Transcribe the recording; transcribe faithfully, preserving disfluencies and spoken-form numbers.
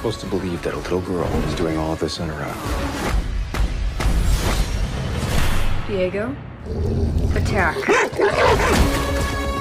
supposed to believe that a little girl is doing all of this on her own? Diego, attack.